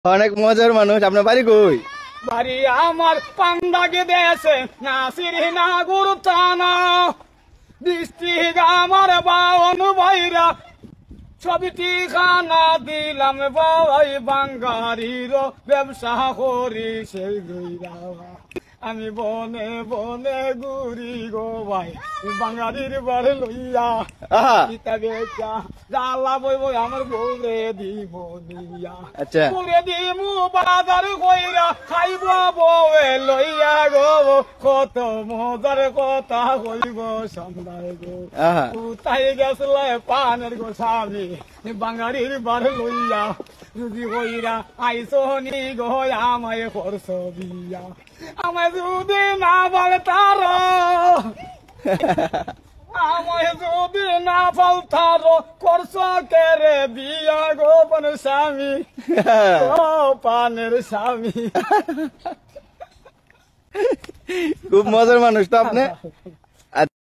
অনেক মজার মানুষ। আপনার বাড়ি কই? বাড়ি আমার পান্ডাকে দেশে নাসির নাগুর থানা ডিস্ট্রিক্ট আমার বাউন ভাইরা ছবিটি খানা দিলাম বাই বাঙ্গারির ব্যবসা করি সেই গইরা আমি বনে বনে ঘুরি গো ভাই বাঙালির বাড়ি লইয়া পিতা বেচা জ্বালা বই বই আমার বউরে দিব নিয়া আচ্ছা বউরে দিমু বাজার কইরা খাইব বউয়ে লইয়া গো কত মজার কথা কইব সামলাই গো কোথায় গেছলে পানের গো স্বামী বাঙালির বাড়ি লইয়া যদি কইরা আইসো নি গো আমায় করছ বিয়া আমায় যদি না বলে তার আমায় যদি না বল তার করছ কেরে বিয়া গোপন স্বামী ও পানের স্বামী। খুব মজার মানুষ তো আপনি।